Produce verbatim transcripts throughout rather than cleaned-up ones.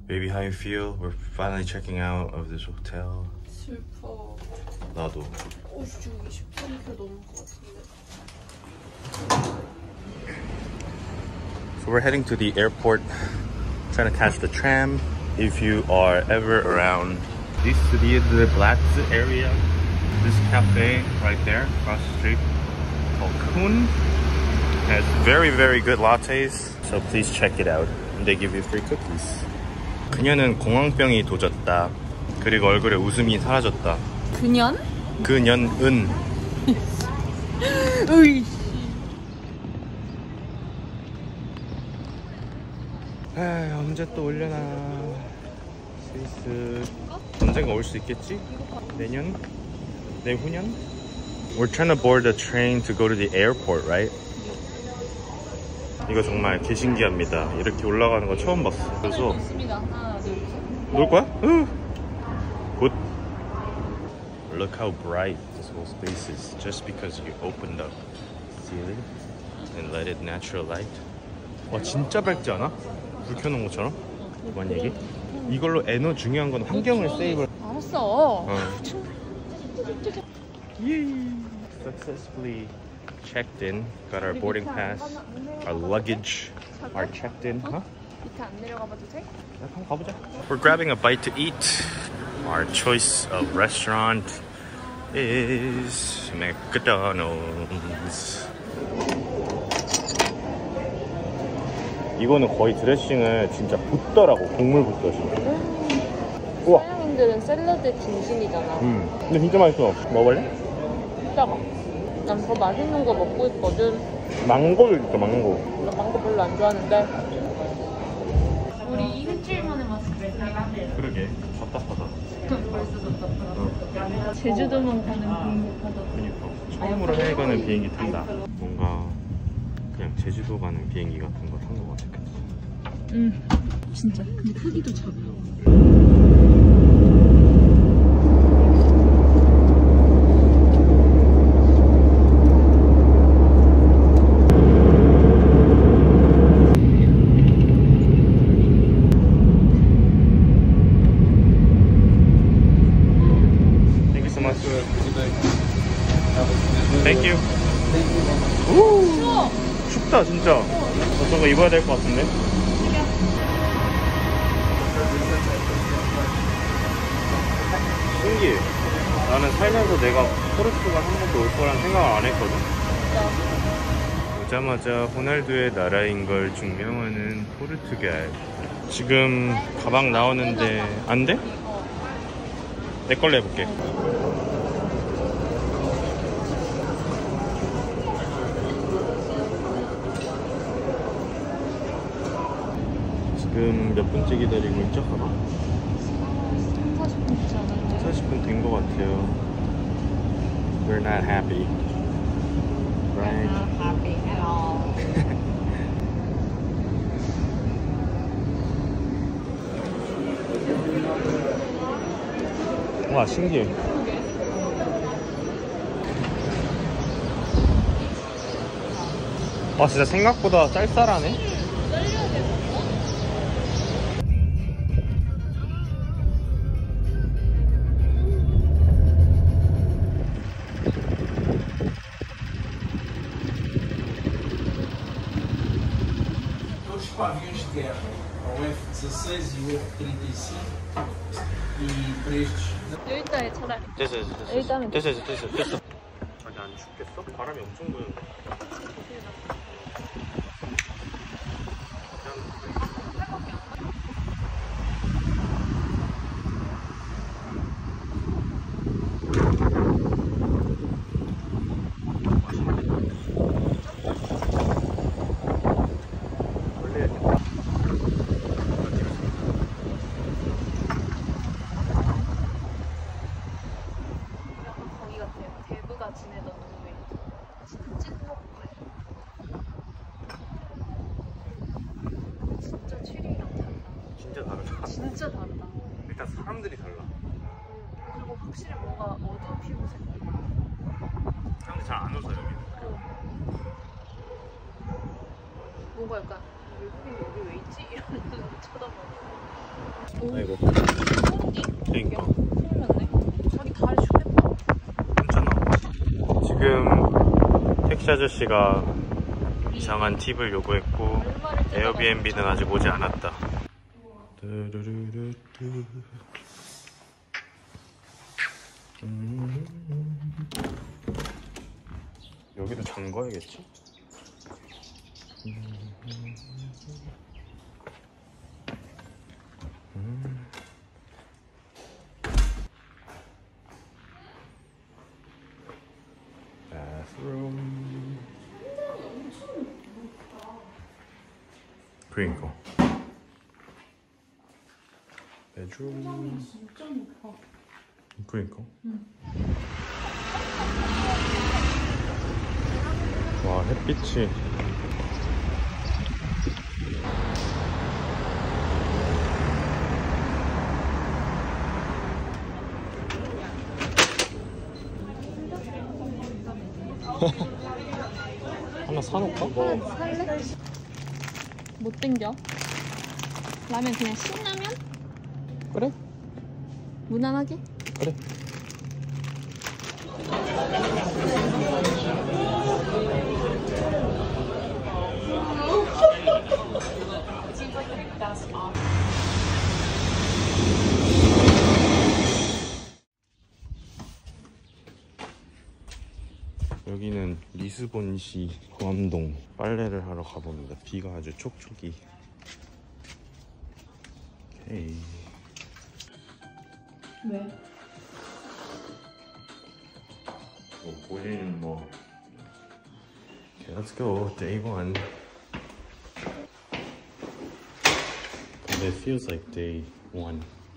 Baby, how you feel? We're finally checking out of this hotel. 슬퍼. 나도. 오, 지금 이십삼 킬로미터 넘은 것 같은데. So we're heading to the airport, trying to catch the tram. If you are ever around this the Platz area, this cafe right there across the street called Kuhn has very very good lattes. So please check it out. And they give you free cookies. 그녀는 공황병이 도졌다. 그리고 얼굴에 웃음이 사라졌다. 그년? 그년은. 으이. 아, 언제 또 올려나. 스위스 언젠가 올 수 있겠지? 내년? 내후년? We're trying to board a train to go to the airport, right? 이거 정말 개신기합니다. 이렇게 올라가는 거 처음 봤어. 그래서 놀 거야? 으. 굿. Look how bright this whole space is just because you opened up the ceiling and let it natural light. 와, 진짜 밝지 않아? 불 켜놓은 것처럼? 만약에 이걸로 에너 중요한 건 환경을 세이브. 알았어. 어. Successfully checked in, got our boarding pass, our luggage, are checked in. Huh? 밑에 안 내려가 봐도 돼? 한번 가보자. We're grabbing a bite to eat. Our choice of restaurant is McDonald's. 이거는 거의 드레싱을 진짜 붓더라고. 국물 붓더지. 우와. 서양인들은 샐러드 진심이잖아. 음. 근데 진짜 맛있어. 먹을래? 진짜가. 난 더 맛있는 거 먹고 있거든. 망고도 있어, 망고. 나 망고 별로 안 좋아하는데. 우리 일주일 만에 왔을 때. 그러게. 답답하다. 벌써 답답하다. 제주도만 가는 비행기하다. 그러니까. 처음으로 해외 가는 비행기 탄다. 뭔가 그냥 제주도 가는 비행기 같은 거 탄 거 같아. 응. 진짜. 근데 크기도 작아. Thank you. 오, 추워. 춥다 진짜. 어떤 거 입어야 될 것 같은데. 신기해. 나는 살면서 내가 포르투갈 한 번도 올 거란 생각을 안 했거든. 오자마자 호날두의 나라인 걸 증명하는 포르투갈. 지금 가방 나오는데 안 돼? 내 걸로 해볼게. 지금 몇 분째 기다리고 있죠? 가방? 사십 분 있지 않았는데? 사십 분 된 것 같아요. We're not happy. Right? Not happy at all. 와, 신기해. 와, 진짜 생각보다 쌀쌀하네. Paviões de guerra, o F dezesseis e o F trinta e cinco e para estes. 여기다 차라리. 됐어, 됐어, 됐어. 일단은 됐어, 됐어, 됐어, 됐어. 아니, 안 춥겠어? 바람이 엄청 부는데. 진짜 다르다. 일단 사람들이 달라. 응. 그리고 확실히 뭔가 어두운 피부색. 사람들이 잘 안 웃어 여기. 응. 뭔가 약간 외국인 여기 왜 있지? 이러면서 쳐다봐. 아이고. 어디? 그러니까. 틀렸네. 자기 다리 죽겠다. 괜찮아. 지금 택시 아저씨가 이상한 팁을 요구했고 에어비앤비는 아직 오지 않았다. 음. 여기도 잠가야겠지? 음. 음. bathroom. 그러니까. bedroom. 진짜 높아. 그러니까. 응. 와, 햇빛이. 하나 사놓을까? 뭐. 살래? 못 땡겨. 라면 그냥 신라면? 그래? 무난하게? 그래. 여기는 리스본시 구암동 빨래를 하러 가봅니다. 비가 아주 촉촉이. 오케이. 왜? 뭐 보이는 뭐. Okay, let's go. Day one. But it feels like day one.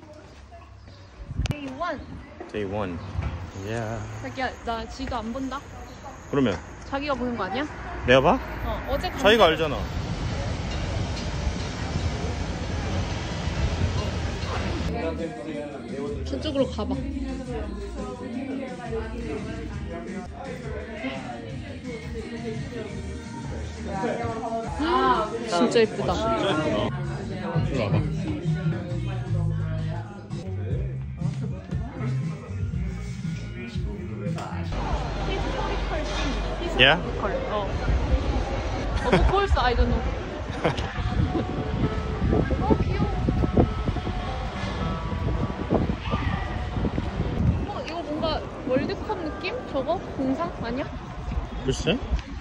데이 원. Day one. Yeah. 자기야, 나 지도 안 본다. 그러면 자기가 보는 거 아니야? 내가 봐? 어, 어제 간 자기가 데를- 알잖아. 저쪽으로 가봐. 진짜 예쁘다. 진짜 예쁘다. 이리 와봐. Yeah? 어. Of course, I don't know. 어, 귀여워. 어, 이거 뭔가 월드컵 느낌? 저거? 공상? 아니야? 글쎄?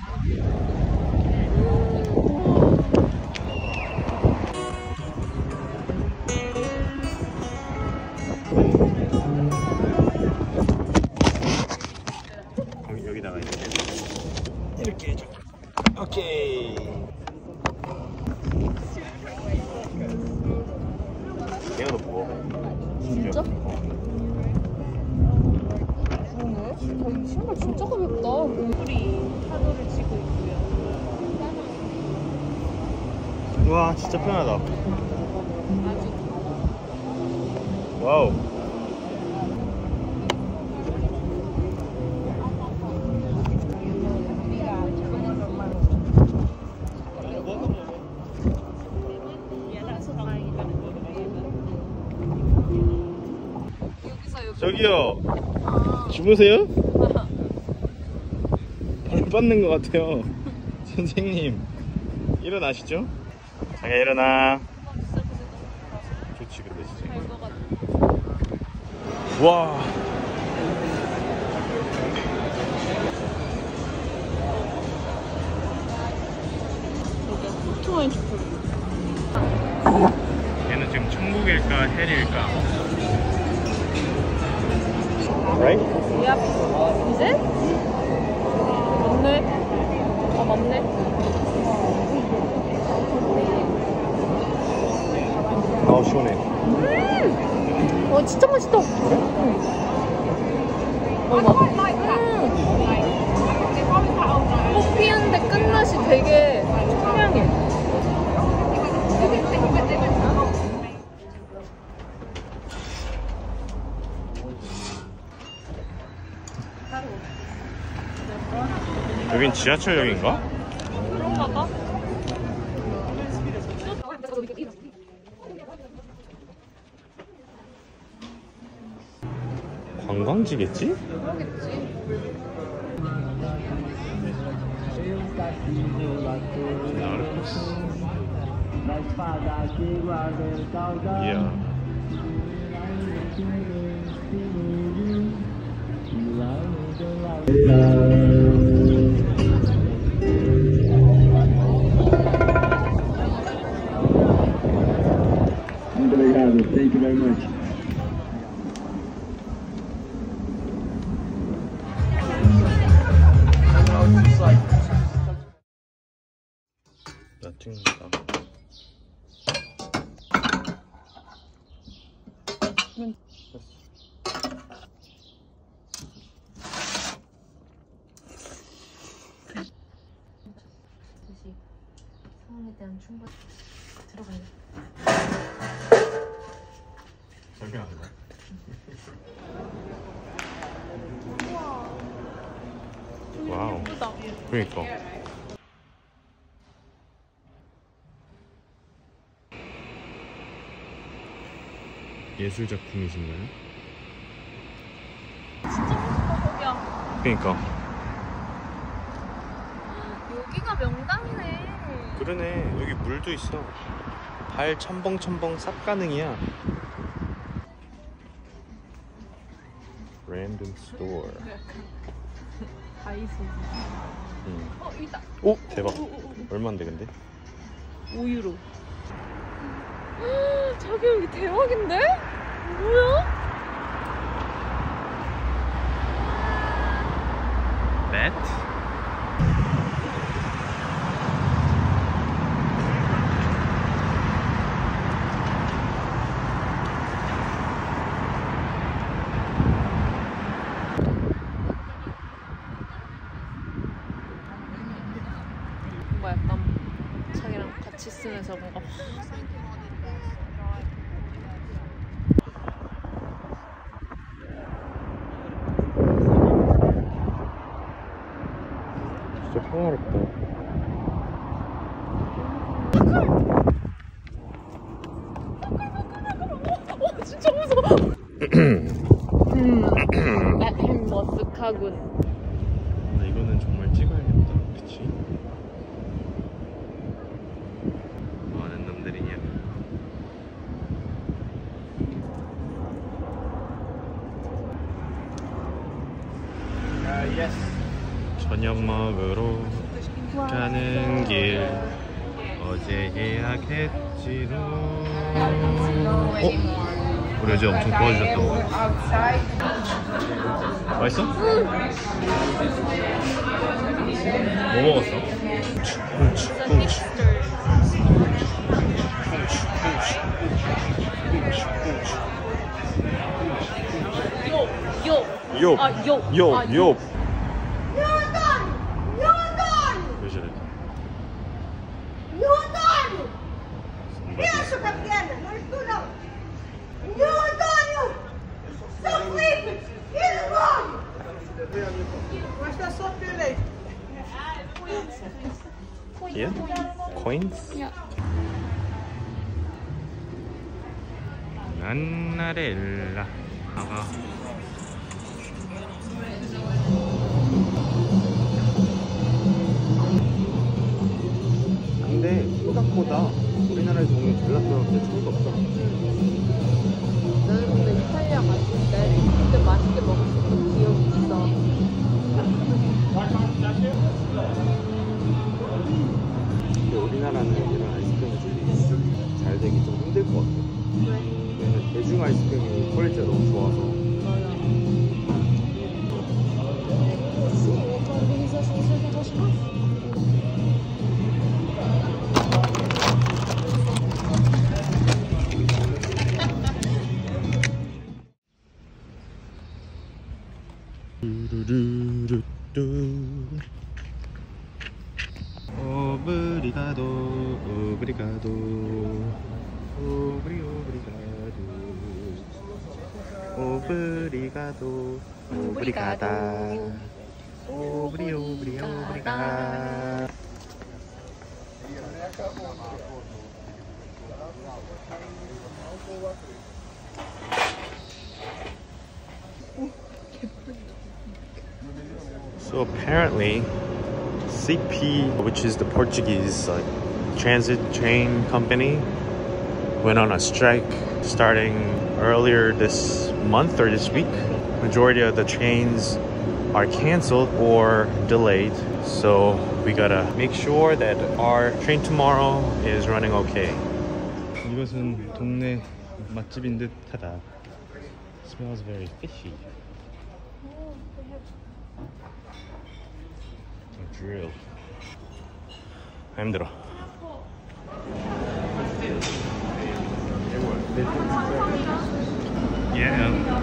여기, 여기다가 이렇게 이렇게 해줘. 오케이. 얘가 더 무거워. 진짜? 그러네. 이 신발 진짜 가볍다. 우리 파도를 치고 있고요. 우와, 진짜 편하다. 아주. 와우. 여기서 여기. 저기요. 주무세요? 벌 받는 것 같아요. 선생님, 일어나시죠? 자기야, 일어나. 좋지, 근데 진짜. 와. 투마인 초콜릿. 얘는 지금 천국일까 헬일까? Right? 야, 이제? 맞네. 아, 맞네. 아우, 시원해. 음! 와, 진짜 맛있다. 응. 어, 막. 음. 커피인데 끝맛이 되게 청량해. 여긴 지하철역인가? 그런가 봐. 관광지겠지? 그러겠지. 이야. Obrigado. Thank you very much. 나 찍는다. 응. 다시 상황에 대한 충분 들어가요. 설명하는 거야? 와우. 예쁘다. 그러니까. 예술 작품이신가요? 진짜 멋있다 거기야. 그러니까. 여기가 명당이네. 그러네. 여기 물도 있어. 발 첨벙첨벙 싹 가능이야. 랜덤 스토어. 다이소. 음. 어 있다. 오 대박. 얼마인데 근데? 오 유로. 자기 여기 대박인데? 뭐야? 맷? 뭔가 약간 자기랑 같이 있으면서 뭔가 진짜 평화롭다. 어 진짜 무서워. 음, 약간 머쓱하군. 아, 이거는 정말 찍어야겠다. 그치? 뭐 하는 놈들이냐? 저녁 먹으러 가는 길 어제 예약했지로. 어? 우리 어제 엄청 도와주셨던 거 맛있어? 뭐 먹었어? 훔치 훔치 요! 요! 아, 요! 요! 아, 요! Meu Antônio! Meu Antônio! 왜 저래? Meu Antônio! Isso, pequena! Não estou não! Meu Antônio! São Felipe! Filho do Mas da sua filha aí! Yeah? Coins? Yeah. 난나렐라 아가 근데 생각보다 우리나라에서 먹는 젤라또랑 진짜 좋은 거 없어. 나는 근데 이탈리아 갔을 때 그때 맛있게 먹었던 기억이 있어. 근데 우리나라는 이런 아이스크림들이 잘 되기 좀 힘들 것 같아. 왜냐면 대중 아이스크림이 퀄리티가 너무 좋아서. 뚜루루루뚜 오브리가도 오브리가도 오브리 오브리가도 오브리가도 오브리가다 오브리 오브리 오브리가. So apparently C P, which is the Portuguese like transit train company, went on a strike starting earlier this month or this week. Majority of the trains are canceled or delayed, so we gotta make sure that our train tomorrow is running okay. 이것은 동네 맛집인 듯하다. Smells very fishy. A drill. 아, 힘들어. Yeah.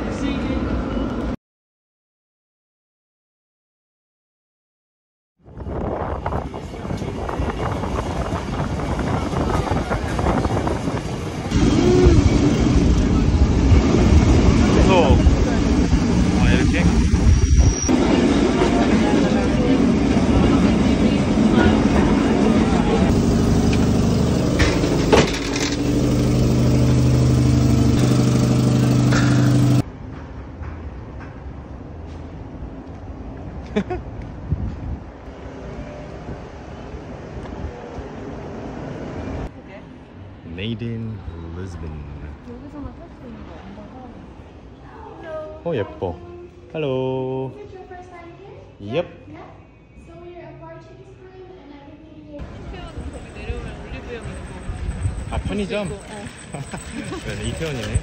Made in Lisbon. 여기서만 탈 수 있는 거 엄마가. 어 예뻐. Hello. Yep. 거기 내려오면 올리브영 있고. 아 편의점? 네, 이태원이네.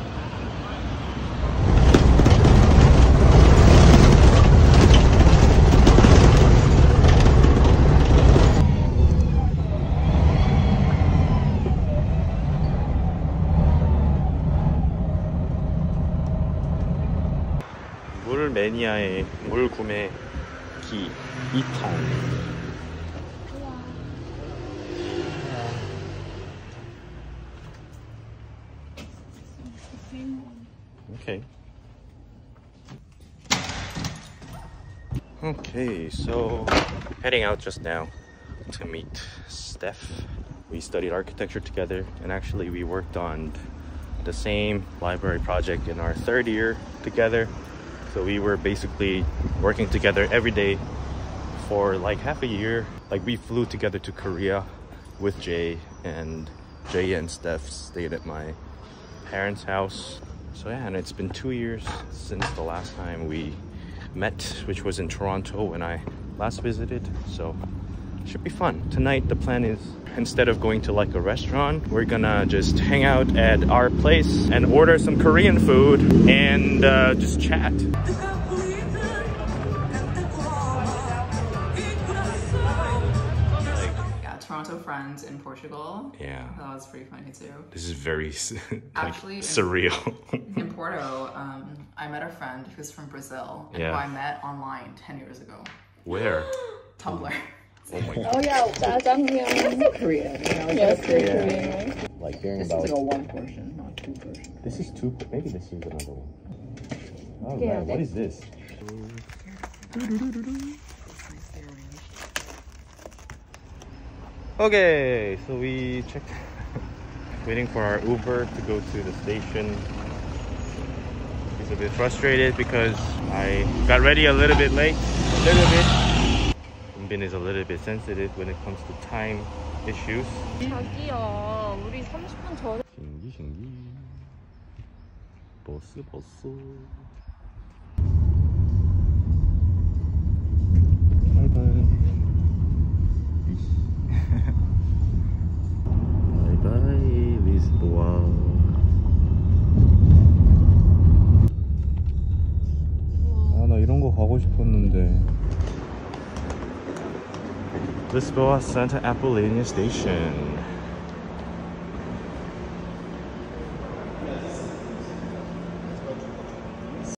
물 매니아의 물 구매 기 이 탄. Okay. Okay, so heading out just now to meet Steph. We studied architecture together, and actually we worked on the same library project in our third year together. So we were basically working together every day for like half a year. Like we flew together to Korea with Jay, and Jay and Steph stayed at my parents' house. So yeah, and it's been two years since the last time we met, which was in Toronto when I last visited. So it should be fun. Tonight the plan is, instead of going to like a restaurant, we're gonna just hang out at our place and order some Korean food and uh, just chat. Toronto friends in Portugal. Yeah. That was pretty funny too. This is very like, actually surreal. In, in Porto, um, I met a friend who's from Brazil, and yeah. who I met online ten years ago. Where? Tumblr. Oh my god. Oh yeah, 짜장면. Korean. You know, Yes, Korean. Korean, right? Like hearing This about. is like a one portion, not two portion. This is two. Maybe this is another one. Oh Yeah, man, what is this? Okay, so we checked. Waiting for our Uber to go to the station. He's a bit frustrated because I got ready a little bit late. A little bit. Bin is a little bit sensitive when it comes to time issues. 자기야, 우리 삼십 분 전에. 신기 신기. 버스 버스. 바이바이. 바이바이 리스보아. 아, 나 이런 거 가고 싶었는데. Lisboa Santa Apollonia Station.